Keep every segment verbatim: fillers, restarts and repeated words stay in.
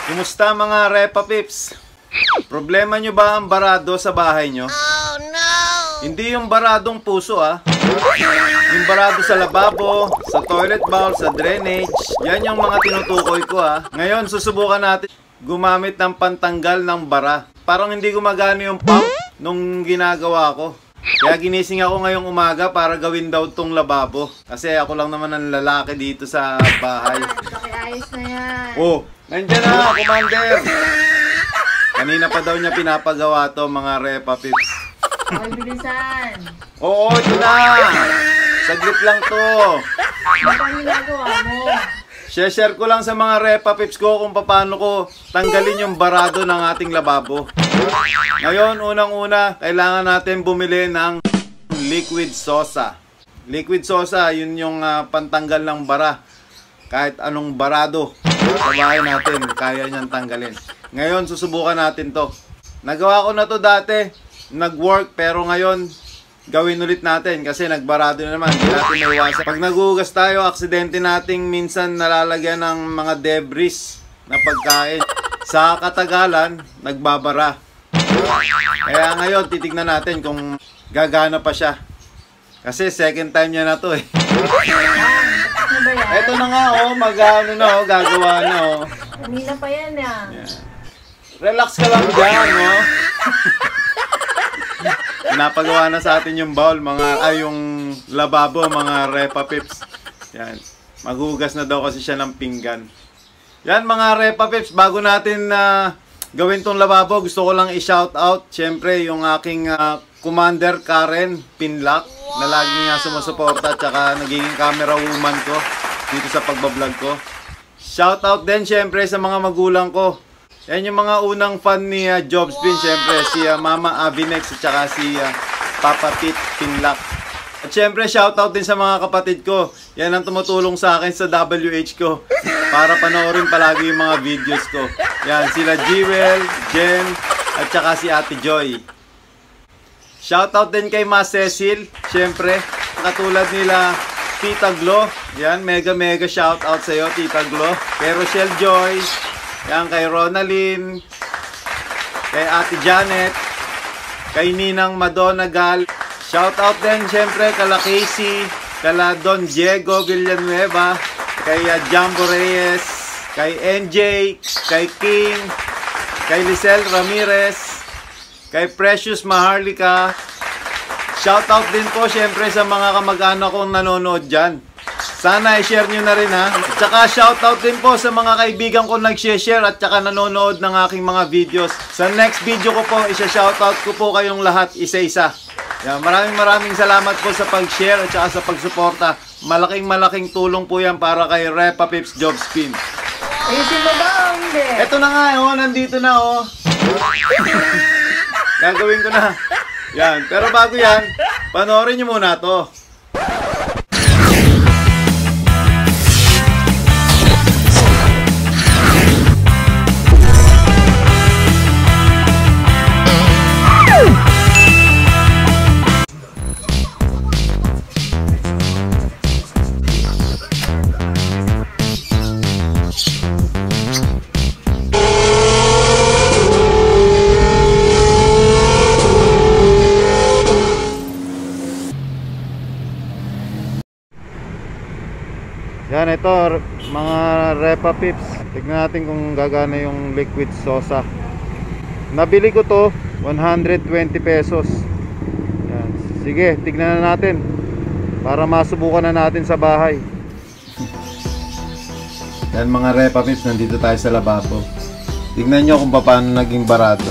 Kumusta mga Repa Pips? Problema nyo ba ang barado sa bahay nyo? Oh no! Hindi yung baradong puso ah. Yung barado sa lababo, sa toilet bowl, sa drainage. Yan yung mga tinutukoy ko ah. Ngayon susubukan natin gumamit ng pantanggal ng bara. Parang hindi gumagana yung pump nung ginagawa ko. Kaya ginising ako ngayong umaga para gawin daw tong lababo. Kasi ako lang naman ang lalaki dito sa bahay. Pakiayos na yan. Oh, nandiyan na, Commander! Kanina pa daw niya pinapagawa to, mga Repa Pips. Ay, bilisan. Oo, ito na! Saglit lang to. Ano pa ginagawa mo? Share ko lang sa mga Repa Pips ko kung paano ko tanggalin yung barado ng ating lababo. Ngayon, unang-una, kailangan natin bumili ng liquid sosa. Liquid sosa, yun yung uh, pantanggal ng bara. Kahit anong barado sa bahay natin, kaya niyang tanggalin. Ngayon, susubukan natin to. Nagawa ko na to dati, nag-work, pero ngayon, gawin ulit natin kasi nagbarado na naman, hindi natin maiwasan. Pag nagugas tayo, aksidente nating minsan nalalagyan ng mga debris na pagkain. Sa katagalan, nagbabara. Kaya ngayon, titignan natin kung gagana pa siya. Kasi second time niya na to eh. Ano ba yan? Ito na nga oh, mag-ano na oh, gagawa na oh. Kanina pa yan ah. Yeah. Relax ka lang dyan oh. Pinapagawa na sa atin yung bowl, mga, ay yung lababo, mga Repa Pips. Yan. Maghugas na daw kasi siya ng pinggan. Yan mga Repa Pips, bago natin na uh, gawin tong lababo, gusto ko lang i-shout out, syempre, yung aking uh, Commander Karen Pinlock, na laging uh, sumusuporta at saka nagiging camera woman ko dito sa pagbablog ko. Shout out din syempre sa mga magulang ko. Yan yung mga unang fan ni uh, Jobspin, syempre si uh, Mama Avinex at saka si uh, Papa Pete Pinlock. At syempre shout out din sa mga kapatid ko. Yan ang tumutulong sa akin sa W H ko para panoorin palagi yung mga videos ko. Yan sila Jewel, Jen at saka si Ate Joy. Shoutout din kay Ma Cecil, syempre, katulad nila Tita Glo. Yan, mega mega shoutout sa iyo, Tita Glo. Kay Rochelle Joy, yan kay Ronalyn, kay Ate Janet, kay Ninang Madonna Gal. Shoutout din syempre kala Casey, kala Don Diego Villanueva, kay uh, Jambo Reyes, kay N J, kay King, kay Lisel Ramirez, kay Precious Maharlika. Shoutout din po syempre sa mga kamag-anak kong nanonood dyan. Sana i-share nyo na rin ha. At saka shoutout din po sa mga kaibigan ko nag-share at saka nanonood ng aking mga videos. Sa next video ko po, isa-shoutout ko po kayong lahat isa-isa. Yan, maraming maraming salamat po sa pag-share at saka sa pagsuporta. Malaking malaking tulong po yan para kay Repa Pips Jobspin. Ayusin mo ba o hindi? Eto na nga oh, nandito na oh. Gagawin ko na. Yan, pero bago yan, panoorin nyo muna to. Yan, ito mga Repa Pips. Tignan natin kung gagana yung liquid sosa. Nabili ko to one hundred twenty pesos. Yan. Sige, tignan na natin para masubukan na natin sa bahay. Yan mga Repa Pips, nandito tayo sa lababo. Tignan nyo kung paano naging barado.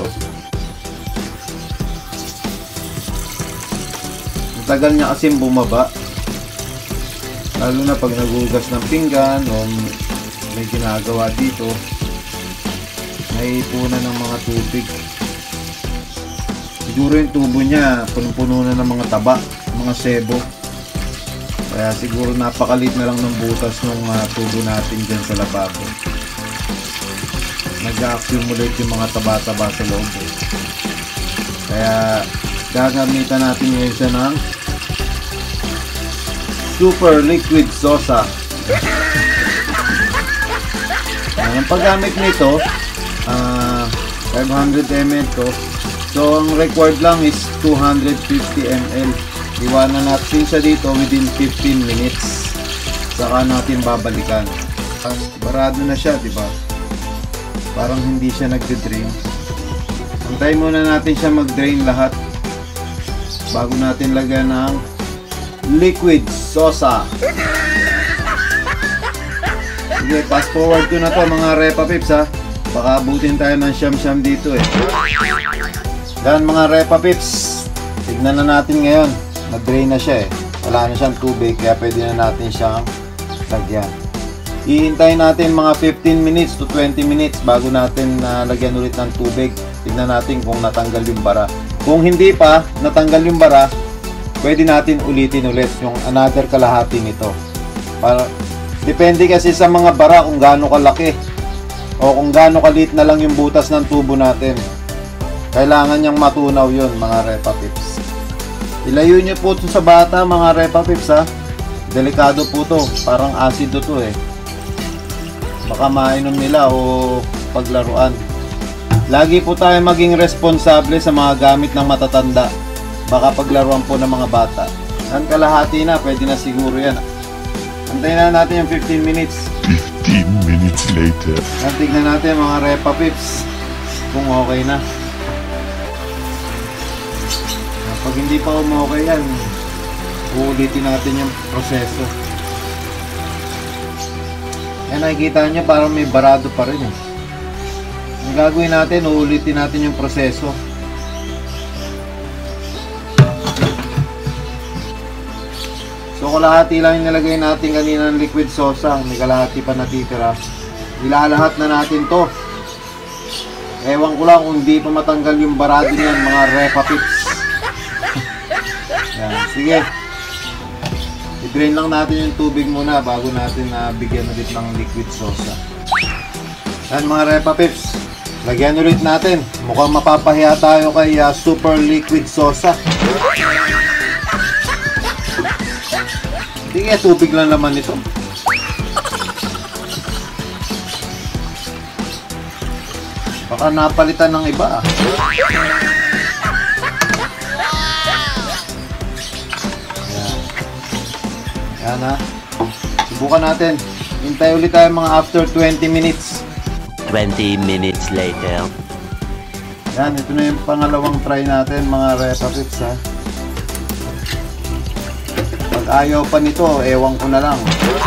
Matagal niya kasi bumaba. Lalo na pag nagugas ng pinggan o may ginagawa dito, naipunan ng mga tubig. Siguro yung tubo niya punong-puno na ng mga taba, mga sebo. Kaya siguro napakalit na lang ng butas ng uh, tubo natin dyan sa lababo. Nag-accumulate yung mga taba-taba sa loob. Kaya gagamitan natin ngayon siya ng super liquid sosa. Ang paggamit nito, ah, five hundred milliliters to. So ang required lang is two hundred fifty milliliters. Iwanan natin siya dito within fifteen minutes. Saka natin babalikan. Barado na siya, di ba? Parang hindi siya nagde-drain. Antayin muna natin siya mag-drain lahat bago natin lagyan ng liquid sosa. Sige, fast forward ko na to mga Repa Pips ha. Baka abutin tayo ng siyam-siyam dito eh. Yan mga Repa Pips. Tignan na natin ngayon. Nag-drain na siya eh. Wala na siyang tubig kaya pwede na natin siyang lagyan. Ihintayin natin mga fifteen minutes to twenty minutes bago natin uh, lagyan ulit ng tubig. Tignan natin kung natanggal yung bara. Kung hindi pa natanggal yung bara, pwede natin ulitin ulit yung another kalahati nito. Para, depende kasi sa mga bara kung gaano kalaki o kung gaano kaliit na lang yung butas ng tubo natin. Kailangan niyang matunaw yun mga Repa Pips. Ilayo niyo po ito sa bata mga Repa Pips ha. Delikado po to, parang asido to eh. Baka mainom nila o paglaruan. Lagi po tayo maging responsable sa mga gamit ng matatanda. Baka paglaruan po ng mga bata. Ang kalahati na, pwede na siguro yan. Antayin na natin yung fifteen minutes. fifteen minutes later. Tignan natin mga Repa Pips kung okay na. Pag hindi pa umokay yan, uulitin natin yung proseso. Yan, nakikita nyo parang may barado pa rin eh. Ang gagawin natin, uulitin natin yung proseso. So kalahati lang yung nilagay natin kanina ng liquid sosa. May kalahati pa natitira. Ilalahat na natin to. Ewan ko lang kung di pa matanggal yung barado niyan mga Repa Pips. Yan, sige. I-drain lang natin yung tubig muna bago natin na uh, bigyan ulit ng liquid sosa. Yan mga Repa Pips, lagyan ulit natin. Mukhang mapapahiya tayo kay uh, super liquid sosa. Hindi nga, tubig lang naman ito. Baka napalitan ng iba. Yan ha. Subukan natin. Hintay ulit tayo mga after twenty minutes. twenty minutes later. Yan, ito na yung pangalawang try natin mga Repa Pips ha. Pag ayaw pa nito, ewan ko na lang.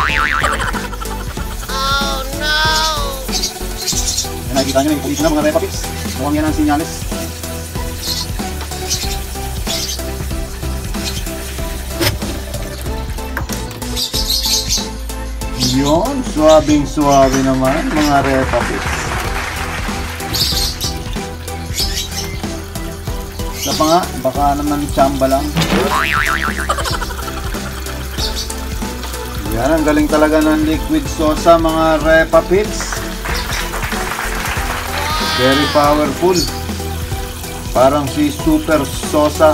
Oh no! Yan, nakikita nyo yung pulis na mga Repa Pips. Mukhang yan ang sinyalis. Yun, suwabing-suwabe naman mga Repa Pips. Isa pa nga, baka naman tsamba lang. Yan, ang galing talaga ng liquid sosa mga Repa Pips. Very powerful. Parang si super sosa.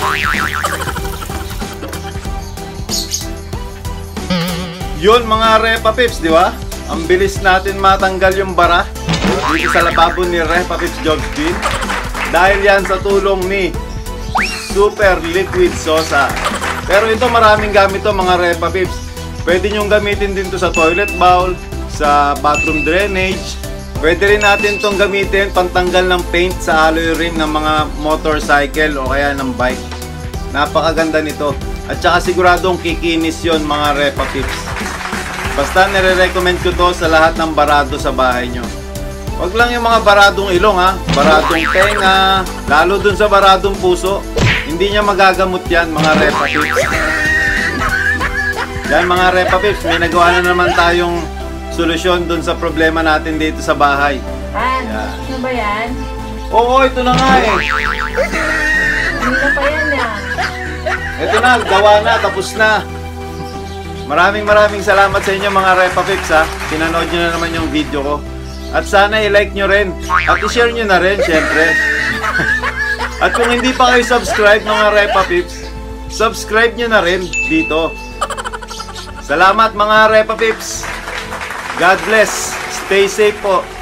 Yun mga Repa Pips, di ba? Ang bilis natin matanggal yung bara dito sa lababo ni Repa Pips George Dean. Dahil yan sa tulong ni Super Liquid Sosa. Pero ito maraming gamit to mga Repa Pips. Pwede nyong gamitin din to sa toilet bowl, sa bathroom drainage. Pwede rin natin tong gamitin pantanggal ng paint sa alloy rim ng mga motorcycle o kaya ng bike. Napakaganda nito. At saka siguradong kikinis yon mga Repa Pips. Basta nire-recommend ko to sa lahat ng barado sa bahay nyo. Wag lang yung mga baradong ilong ha, baradong tenga, lalo dun sa baradong puso. Hindi niya magagamot yan mga Repa Pips. Yan mga Repa Pips, may nagawa na naman tayong solusyon dun sa problema natin dito sa bahay. Han, ano ba yan? Oo, ito na nga eh. Kanina pa yan ah. Ito na, gawa na, tapos na. Maraming maraming salamat sa inyo mga Repa Pips ha. Pinanood nyo na naman yung video ko. At sana i-like nyo rin. At i-share nyo na rin, syempre. At kung hindi pa kayo subscribe mga Repa Pips, subscribe nyo na rin dito. Salamat mga Repa Pips. God bless. Stay safe po.